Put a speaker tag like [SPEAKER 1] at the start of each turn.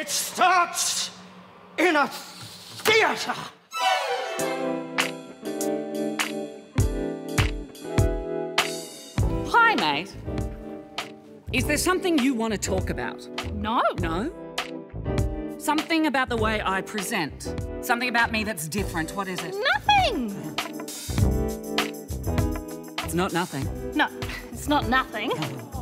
[SPEAKER 1] It starts in a theatre.
[SPEAKER 2] Hi, mate. Is there something you want to talk about?
[SPEAKER 3] No.
[SPEAKER 2] No? Something about the way I present. Something about me that's different. What is it?
[SPEAKER 3] Nothing.
[SPEAKER 2] It's not nothing.
[SPEAKER 3] No, it's not nothing.